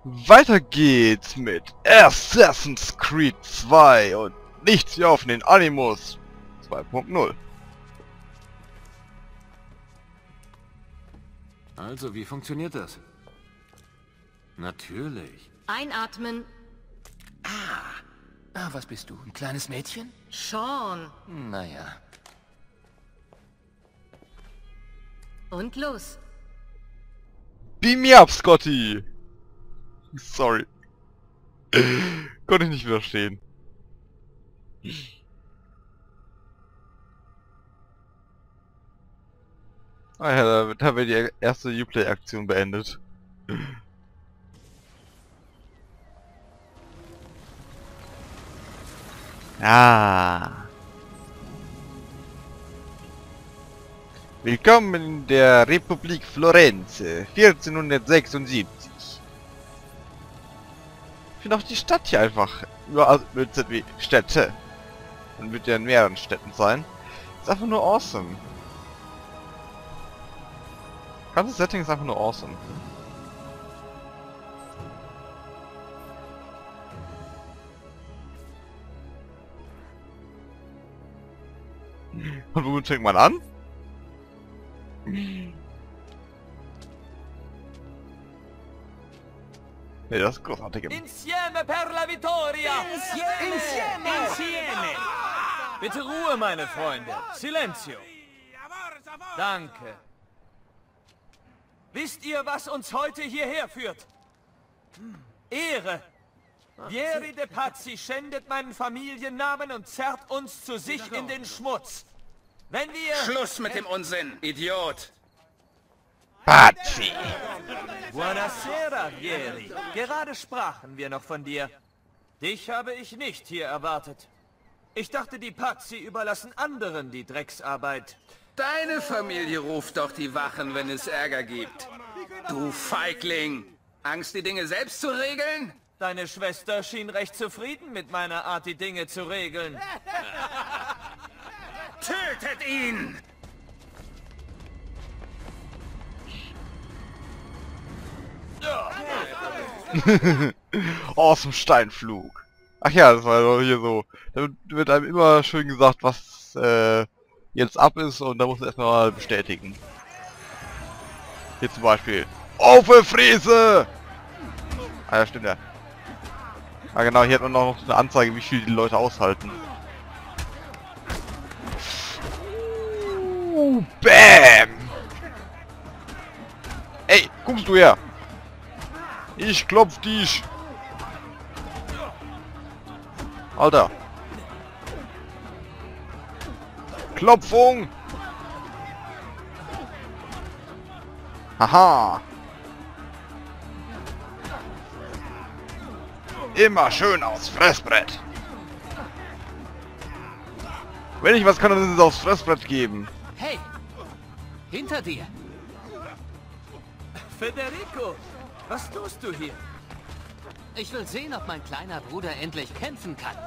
Weiter geht's mit Assassin's Creed 2 und nichts wie auf den Animus 2.0. Also, wie funktioniert das? Natürlich. Einatmen. Ah, was bist du? Ein kleines Mädchen? Sean. Naja. Und los. Beam me up, Scotty! Sorry. Konnte ich nicht widerstehen. Ah ja, damit haben wir die erste Uplay-Aktion beendet. Ah. Willkommen in der Republik Florenz, 1476. Ich finde auch die Stadt hier einfach überall wie Städte. Und wird ja in mehreren Städten sein. Ist einfach nur awesome. Das ganze Setting ist einfach nur awesome. Und womit fängt man an? Nee, das ist großartig. Insieme per la vittoria! Insieme! Insieme! Bitte Ruhe, meine Freunde. Silenzio. Danke. Wisst ihr, was uns heute hierher führt? Ehre. Vieri de Pazzi schändet meinen Familiennamen und zerrt uns zu sich in den Schmutz. Wenn wir... Schluss mit dem Unsinn, Idiot! Pazzi! Buonasera, Vieri. Gerade sprachen wir noch von dir. Dich habe ich nicht hier erwartet. Ich dachte, die Pazzi überlassen anderen die Drecksarbeit. Deine Familie ruft doch die Wachen, wenn es Ärger gibt. Du Feigling! Angst, die Dinge selbst zu regeln? Deine Schwester schien recht zufrieden mit meiner Art, die Dinge zu regeln. Tötet ihn! Awesome Steinflug. Ach ja, das war doch hier so. Da wird einem immer schön gesagt, was jetzt ab ist und da muss man erstmal mal bestätigen. Hier zum Beispiel. Aufefriese! Ah ja, stimmt ja. Ah genau, hier hat man noch eine Anzeige, wie viel die Leute aushalten. Bam! Ey, kommst du her? Ich klopf dich! Alter! Klopfung! Haha! Immer schön aufs Fressbrett! Wenn ich was kann, dann ist es aufs Fressbrett geben. Hey! Hinter dir! Federico, was tust du hier? Ich will sehen, ob mein kleiner Bruder endlich kämpfen kann.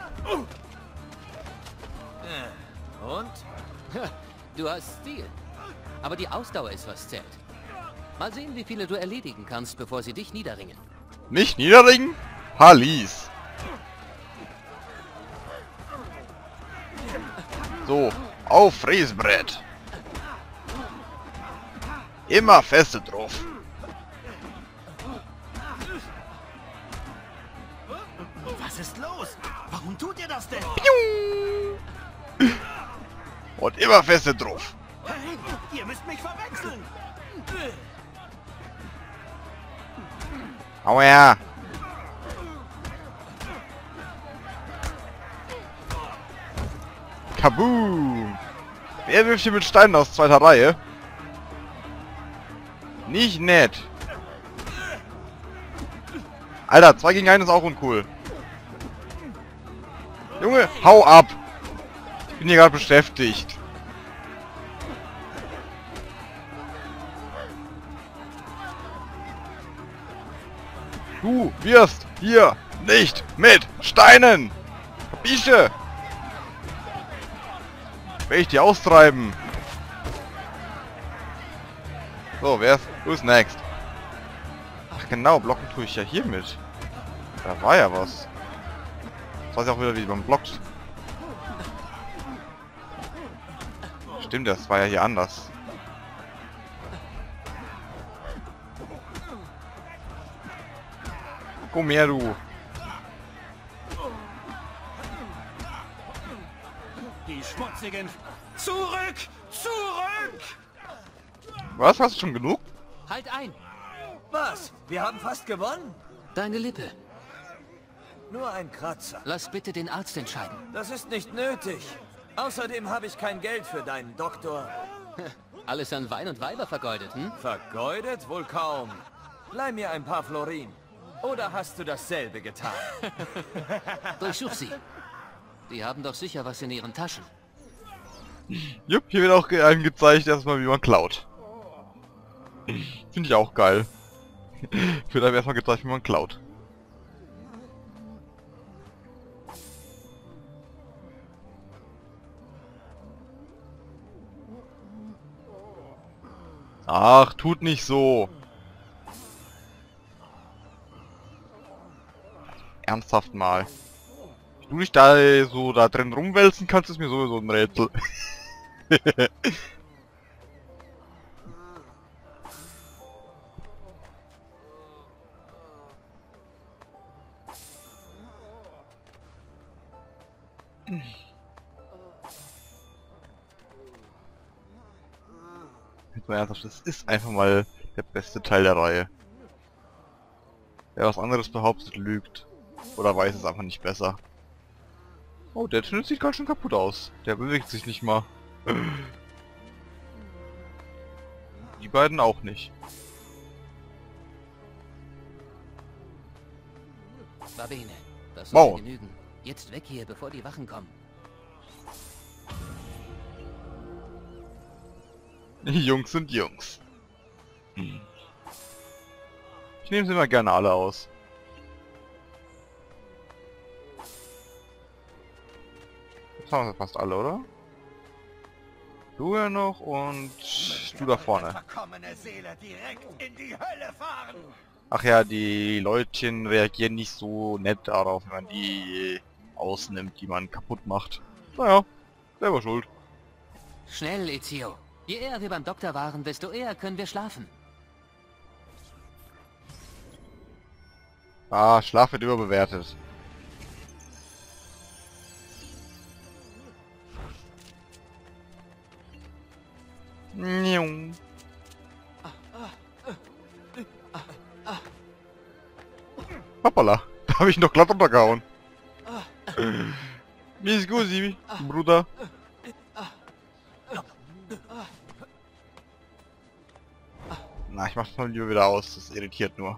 Und? Du hast Stil. Aber die Ausdauer ist, was zählt. Mal sehen, wie viele du erledigen kannst, bevor sie dich niederringen. Nicht niederringen? Hallis! So, auf Fräsbrett! Immer feste drauf! Was ist los? Warum tut ihr das denn? Und immer feste drauf! Hey, ihr müsst mich verwechseln! Hau her! Kaboom! Wer wirft hier mit Steinen aus zweiter Reihe? Nicht nett! Alter, 2 gegen 1 ist auch uncool. Junge, hau ab! Ich bin hier gerade beschäftigt. Du wirst hier nicht mit Steinen! Bische! Will ich die austreiben? So, wer ist... Who's next? Ach genau, blocken tue ich ja hier mit. Da war ja was. Das weiß ich auch wieder, wie man blockt. Stimmt, das war ja hier anders. Komm her, du. Die schmutzigen... Zurück! Zurück! Was? Hast du schon genug? Halt ein! Was? Wir haben fast gewonnen? Deine Lippe. Nur ein Kratzer. Lass bitte den Arzt entscheiden. Das ist nicht nötig. Außerdem habe ich kein Geld für deinen Doktor. Alles an Wein und Weiber vergeudet, hm? Vergeudet? Wohl kaum. Leih mir ein paar Florin. Oder hast du dasselbe getan? Durchsuch sie. Die haben doch sicher was in ihren Taschen. Jupp, hier wird auch einem gezeigt, erstmal wie man klaut. Finde ich auch geil. Wird einem erstmal gezeigt, wie man klaut. Ach, tut nicht so. Ernsthaft mal. Wenn du dich da so da drin rumwälzen kannst, ist mir sowieso ein Rätsel. Das ist einfach mal der beste Teil der Reihe. Wer was anderes behauptet, lügt. Oder weiß es einfach nicht besser. Oh, der Tunnel sieht ganz schön kaputt aus. Der bewegt sich nicht mal. Die beiden auch nicht. Babene, das Wow. soll genügen. Jetzt weg hier, bevor die Wachen kommen. Die Jungs sind Jungs. Ich nehme sie mal gerne alle aus. Jetzt haben wir fast alle, oder? Du ja noch und du da vorne. Verkommene Seele direkt in die Hölle fahren! Ach ja, die Leutchen reagieren nicht so nett darauf, wenn man die ausnimmt, die man kaputt macht. Naja, selber schuld. Schnell, Ezio. Je eher wir beim Doktor waren, desto eher können wir schlafen. Ah, Schlaf wird überbewertet. Niung. Hoppala, da habe ich noch glatt runtergehauen. Mir ist Gusi, Bruder. Na, ich mach's mal lieber wieder aus, das irritiert nur.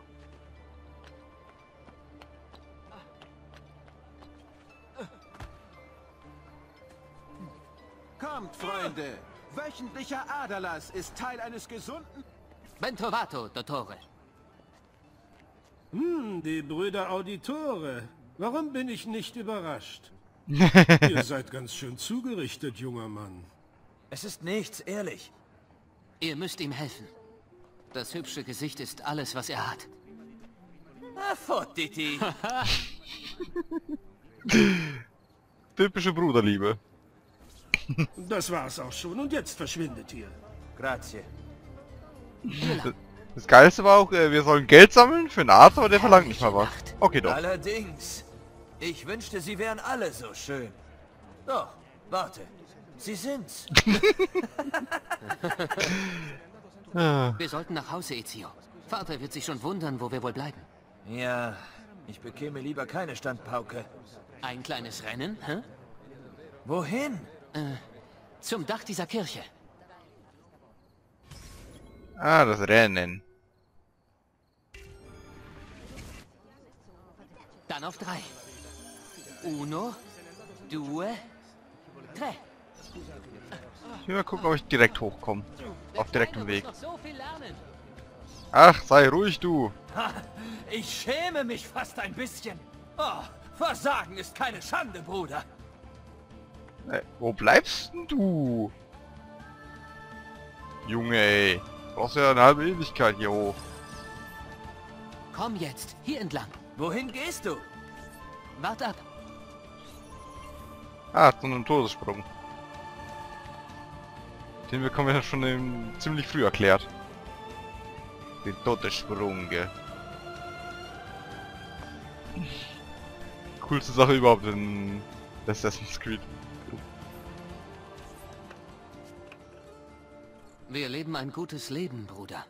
Kommt, Freunde! Wöchentlicher Aderlass ist Teil eines gesunden... Ben trovato, Dottore. Die Brüder Auditore. Warum bin ich nicht überrascht? Ihr seid ganz schön zugerichtet, junger Mann. Es ist nichts, ehrlich. Ihr müsst ihm helfen. Das hübsche Gesicht ist alles, was er hat. Ah, fort, Diti. Typische Bruderliebe. Das war's auch schon und jetzt verschwindet ihr. Grazie. Das Geilste war auch, wir sollen Geld sammeln für einen Arzt, aber der verlangt nicht mal was. Okay, doch. Allerdings. Ich wünschte, sie wären alle so schön. Doch, warte. Sie sind's. Wir sollten nach Hause, Ezio. Vater wird sich schon wundern, wo wir wohl bleiben. Ja, ich bekäme lieber keine Standpauke. Ein kleines Rennen, hä? Wohin? Zum Dach dieser Kirche. Ah, das Rennen. Dann auf 3. Uno, due, tre. Ich will mal gucken, ob ich direkt hochkomme. Auf direktem Weg. Noch so viel lernen. Ach, sei ruhig, du. Ha, ich schäme mich fast ein bisschen. Oh, Versagen ist keine Schande, Bruder. Wo bleibst denn du? Junge, ey. Du brauchst ja eine halbe Ewigkeit hier hoch. Komm jetzt, hier entlang. Wohin gehst du? Wart ab. Ah, so einen Todessprung. Den bekommen wir ja schon ziemlich früh erklärt. Den Todessprung. Coolste Sache überhaupt in Assassin's Creed. Wir leben ein gutes Leben, Bruder.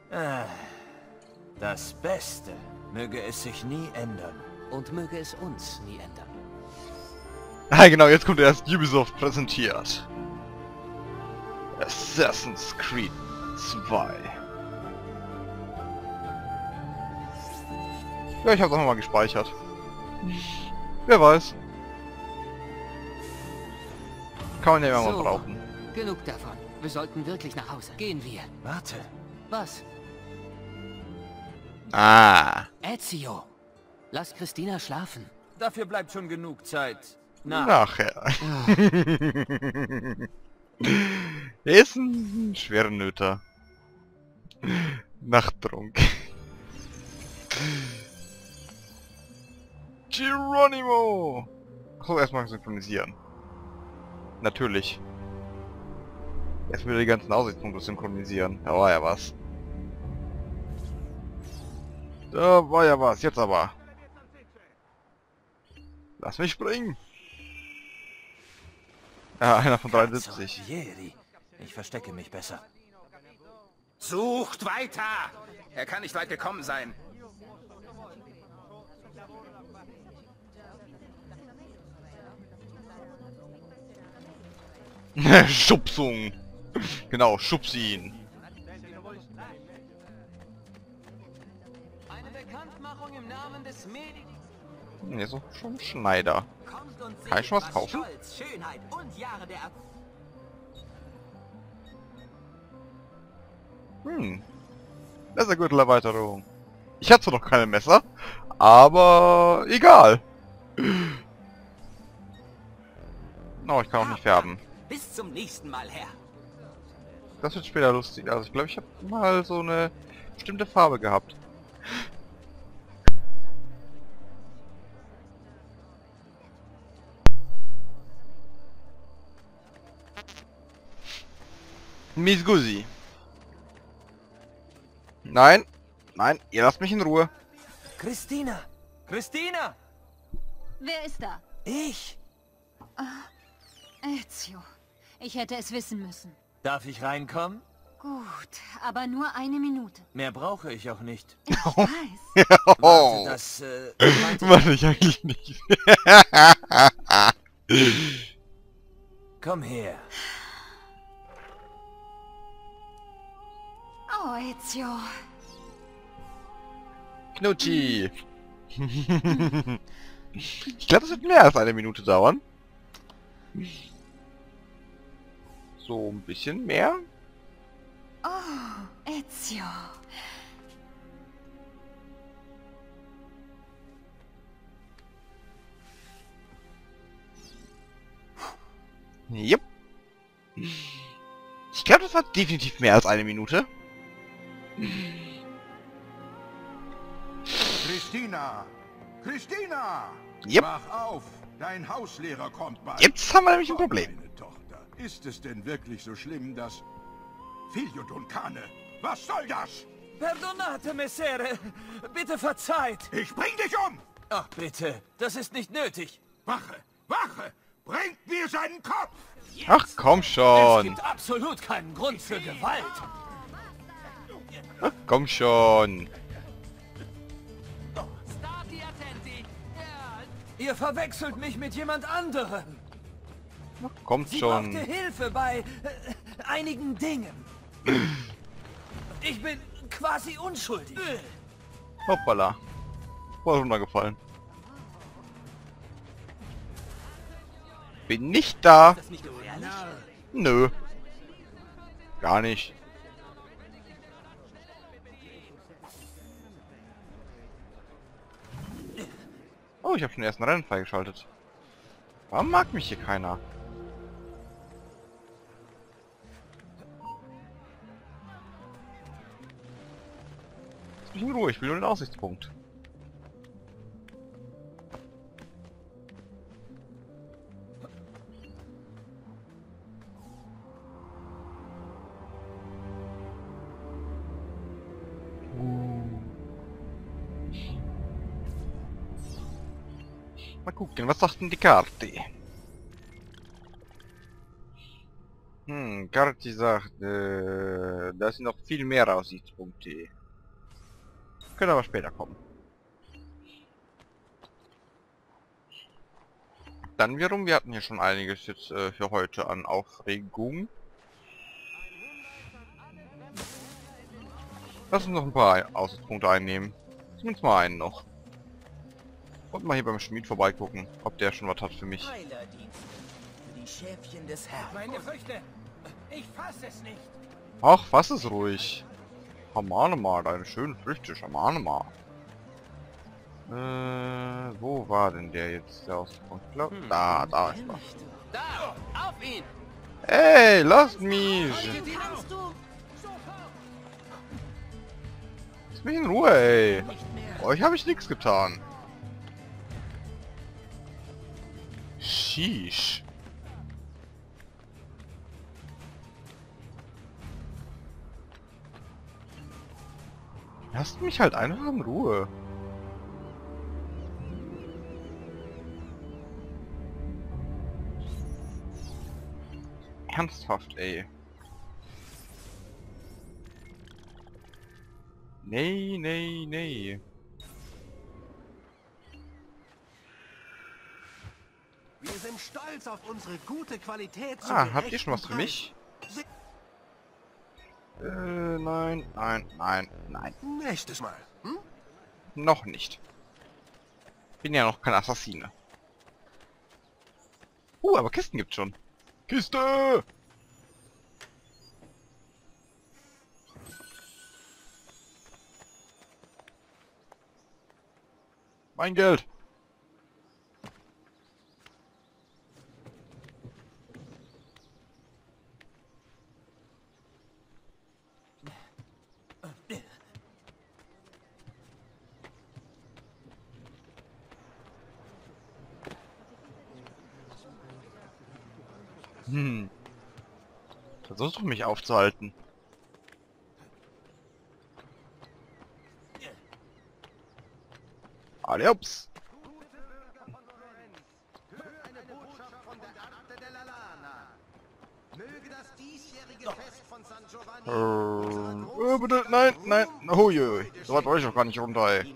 Das Beste möge es sich nie ändern. Und möge es uns nie ändern. Ah genau, jetzt kommt erst Ubisoft präsentiert. Assassin's Creed 2. Ja, ich hab's auch mal gespeichert. Wer weiß. Kann man ja immer mal brauchen. Genug davon. Wir sollten wirklich nach Hause. Gehen wir. Warte. Was? Ah. Ezio. Lass Christina schlafen. Dafür bleibt schon genug Zeit. Na, Nachher. Er ist ein schwerer Nöter. Nachttrunk. Geronimo! Achso, erstmal synchronisieren. Natürlich. Erst wieder die ganzen Aussichtspunkte synchronisieren. Da war ja was. Da war ja was, jetzt aber. Lass mich springen! Ja, einer von 73. Vieri. Ich verstecke mich besser. Sucht weiter! Er kann nicht weit gekommen sein. Schubsung! Genau, schubs ihn! Eine Bekanntmachung im Namen des Ne, so schon Schneider. Kann ich schon was kaufen? Stolz, Schönheit und Jahre der Messergürtelerweiterung. Ich hatte zwar noch keine Messer, aber egal. Oh, ich kann auch nicht färben. Bis zum nächsten Mal, Herr. Das wird später lustig. Also ich glaube, ich habe mal so eine bestimmte Farbe gehabt. Miss Guzzi. Nein, nein, ihr lasst mich in Ruhe. Christina! Christina! Wer ist da? Ich! Ezio. Ich hätte es wissen müssen. Darf ich reinkommen? Gut, aber nur eine Minute. Mehr brauche ich auch nicht. Ich weiß. Oh, Das, warte ich eigentlich nicht. Komm her. Oh, Ezio. Knutschi. Ich glaube, das wird mehr als eine Minute dauern. So ein bisschen mehr. Oh, Ezio. Jupp. Ich glaube, das war definitiv mehr als eine Minute. Christina! Christina! Yep. Wach auf! Dein Hauslehrer kommt bald. Jetzt haben wir nämlich ein Problem. Meine Tochter, ist es denn wirklich so schlimm, dass... Figlio Duncane, was soll das? Perdonate, Messere. Bitte verzeiht. Ich bring dich um! Ach, bitte. Das ist nicht nötig. Wache! Wache! Bringt mir seinen Kopf! Ach komm Es schon. gibt absolut keinen Grund für Gewalt. Ach, komm schon. Ihr verwechselt mich mit jemand anderem. Ach, kommt Sie schon. brauchte Hilfe bei einigen Dingen. Ich bin quasi unschuldig. Hoppala. Voll runtergefallen. Bin nicht da. Nö. Gar nicht. Oh, ich habe schon den ersten Rennen freigeschaltet. Warum mag mich hier keiner? Lass mich in Ruhe, ich will nur den Aussichtspunkt. Mal gucken, was sagt denn die Karte? Karte sagt, da sind noch viel mehr Aussichtspunkte. Können aber später kommen. Dann wiederum, wir hatten hier schon einiges jetzt für heute an Aufregung. Lass uns noch ein paar Aussichtspunkte einnehmen. Zumindest mal einen noch. Und mal hier beim Schmied vorbeigucken, ob der schon was hat für mich. Die Schäfchen des Herrn. Meine Früchte. Ich fasse es nicht. Ach, fass es ruhig. Schamane mal, deine schönen Früchte, Schamane mal. Wo war denn der jetzt, der Aussichtspunkt? Da ist er. Da! Auf ihn! Ey, lasst mich! Lass mich in Ruhe, ey! Euch habe ich nichts getan. Sheesh. Lasst mich halt einfach in Ruhe. Ernsthaft, ey. Nee, nee, nee. Wir sind stolz auf unsere gute Qualität. Habt ihr schon was für mich? Nein, nein, nein, nein. Nächstes Mal. Hm? Noch nicht. Bin ja noch kein Assassine. Aber Kisten gibt's schon. Kiste! Mein Geld! Versuch mich aufzuhalten. Adios. Bitte, nein, nein. Huiui. So weit wollte ich doch gar nicht runter, ey.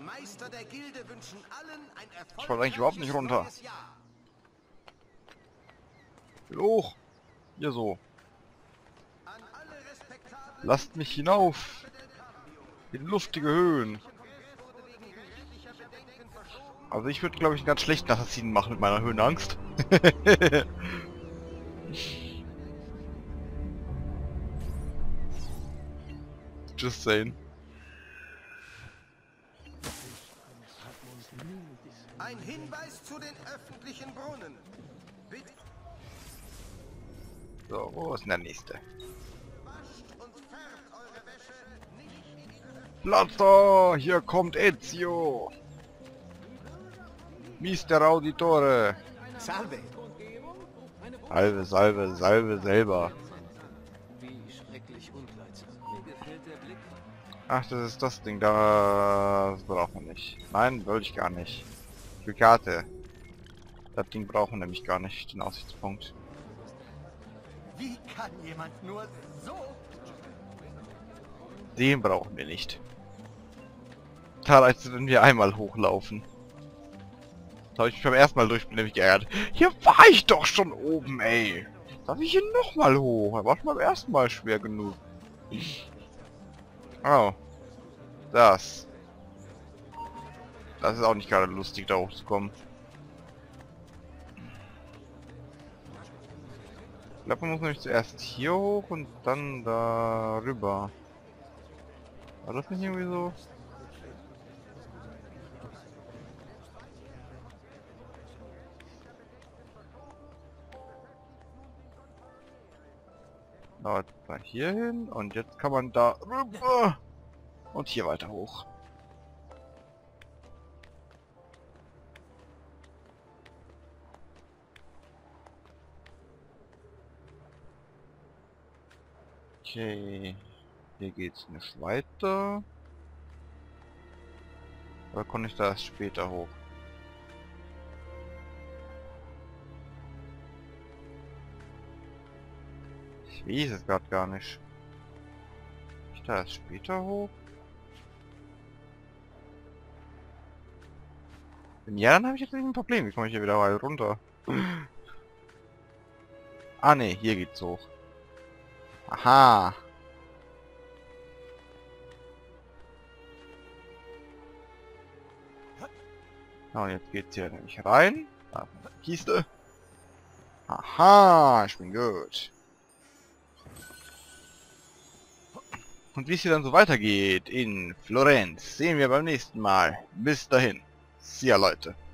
Ich wollte eigentlich überhaupt nicht runter. Hoch. Hier so. Lasst mich hinauf. In luftige Höhen. Also ich würde, glaube ich, einen ganz schlechten Assassinen machen mit meiner Höhenangst. Just saying. Ein Hinweis zu den öffentlichen Brunnen. Bitte. So, wo ist denn der nächste? Platz da! Hier kommt Ezio! Mister Auditore! Salve! Salve, salve, salve selber. Ach, das ist das Ding, das brauchen wir nicht. Nein, wollte ich gar nicht. Die Karte. Das Ding brauchen wir nämlich gar nicht, den Aussichtspunkt. Wie kann jemand nur so... Den brauchen wir nicht. Da reicht es, wenn wir einmal hochlaufen. Da habe ich mich beim ersten Mal durch nämlich geärgert. Hier war ich doch schon oben, ey. Darf ich hier nochmal hoch? Er war schon beim ersten Mal schwer genug. Oh. Das. Das ist auch nicht gerade lustig, da hochzukommen. Ich glaube, man muss nämlich zuerst hier hoch und dann da rüber. War das nicht irgendwie so? Da hier hin und jetzt kann man da rüber und hier weiter hoch. Okay. Hier geht's nicht weiter. Oder konnte ich da erst später hoch? Ich weiß es gerade gar nicht. Ich da erst später hoch? Wenn ja, dann habe ich jetzt nicht ein Problem. Wie komme ich hier wieder mal runter? Ah ne, hier geht's hoch. Aha. Ja, und jetzt geht's hier nämlich rein. Da ist eine Kiste. Aha, ich bin gut. Und wie es hier dann so weitergeht in Florenz, sehen wir beim nächsten Mal. Bis dahin. See ya, Leute.